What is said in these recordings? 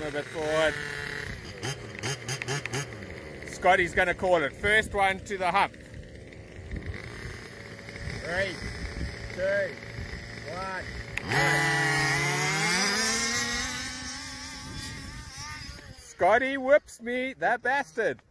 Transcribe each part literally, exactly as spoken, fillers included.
a bit forward. Scotty's going to call it. First one to the hump. Three, two, one. Scotty whips me, that bastard.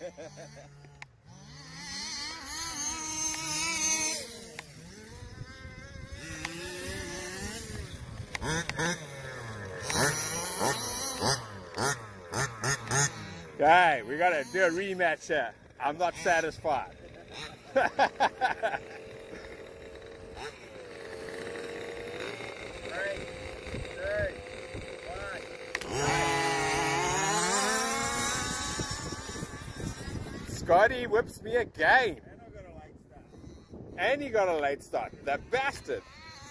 Okay, we gotta do a rematch here. I'm not satisfied. Three, two, one. Scotty whips me again. And I got a late start. And he got a late start. That bastard.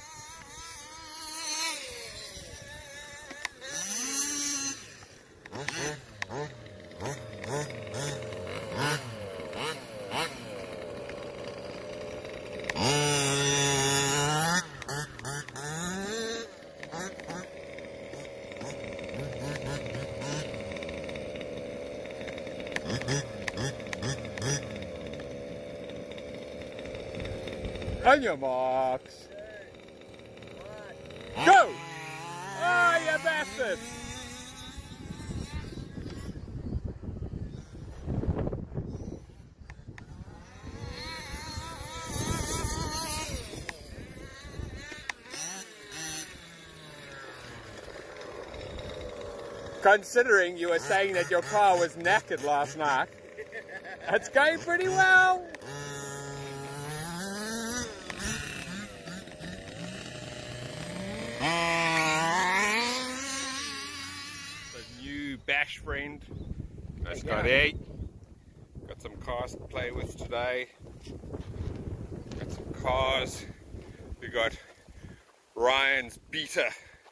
On your marks. Go! Oh, you bastard! Considering you were saying that your car was knackered last night, it's going pretty well. The new bash friend. That's Scotty. Got some cars to play with today. Got some cars. We got Ryan's Beta.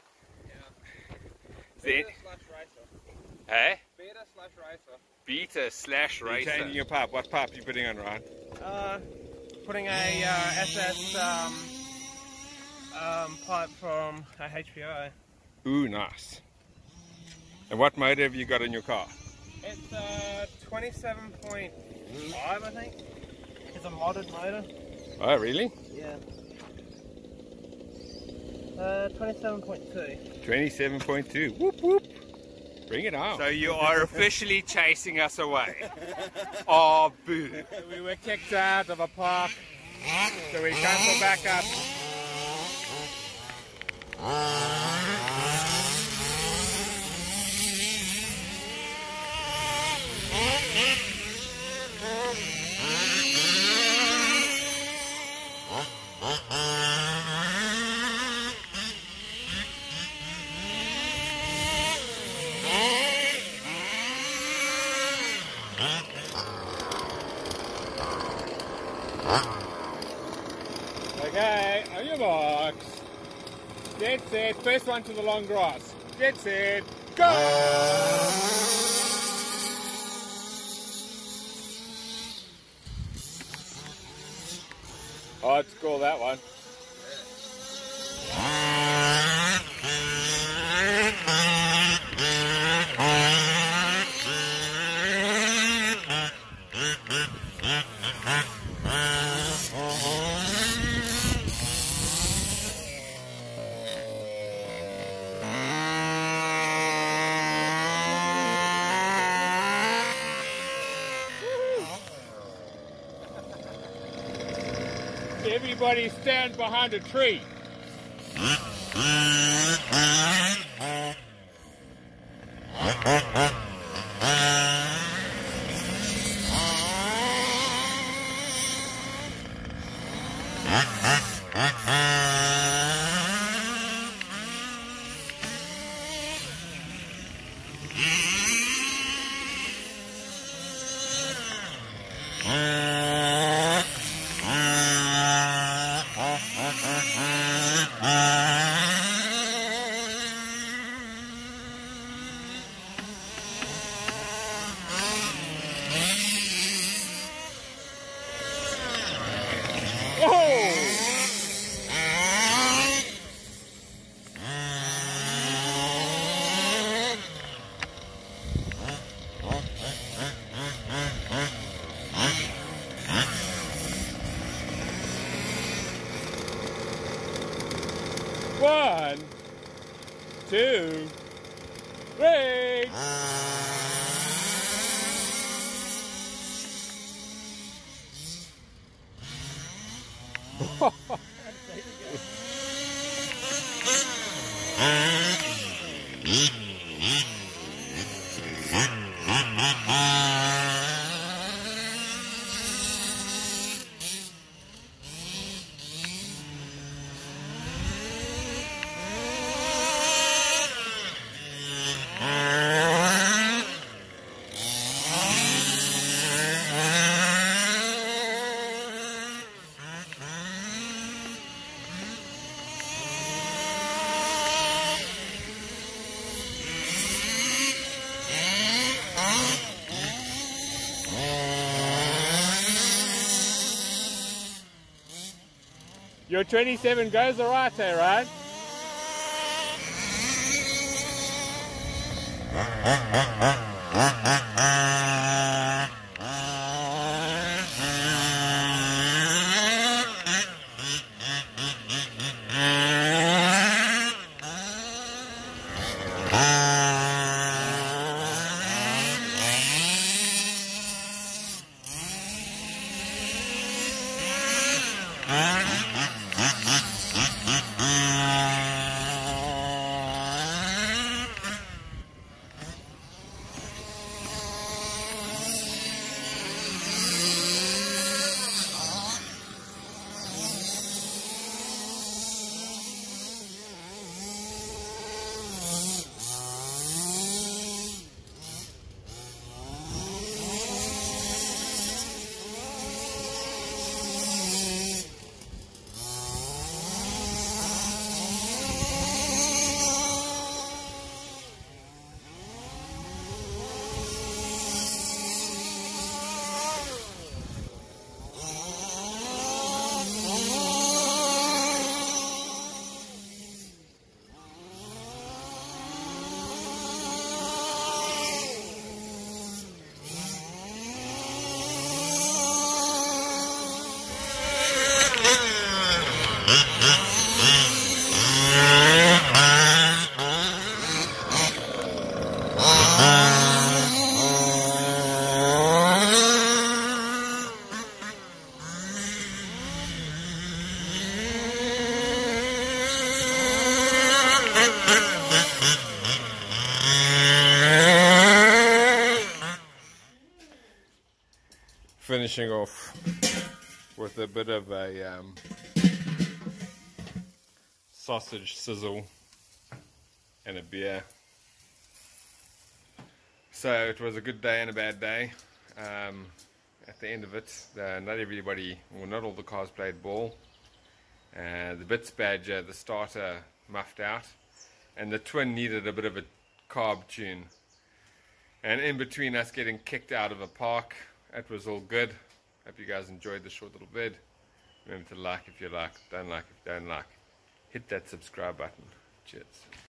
Beta slash racer. Hey? Beta slash racer. Beta slash racer. You're changing your pipe. What pipe are you putting on, Ryan? Uh, putting a uh, S S um, um, pipe from a H P O. Ooh, nice. And what motor have you got in your car? It's uh, twenty-seven point five, I think. It's a modded motor. Oh, really? Yeah. Uh, twenty-seven point two. twenty-seven point two. Whoop whoop. Bring it on. So you are officially chasing us away. Oh, boo. We were kicked out of a park, so we can't go back up. Okay, on your marks. Get set. First one to the long grass. Get set. Go! Oh, it's cool, that one. Everybody stand behind a tree. Ah. two, three. Your twenty-seven goes alright there, right? Finishing off with a bit of a um, sausage sizzle and a beer. So it was a good day and a bad day. Um, at the end of it, uh, not everybody, well, not all the cars played ball. Uh, the Bits Badger, the starter, muffed out, and the Twin needed a bit of a carb tune. And in between us getting kicked out of a park, it was all good. Hope you guys enjoyed the short little vid. Remember to like if you like, don't like if you don't like. Hit that subscribe button. Cheers.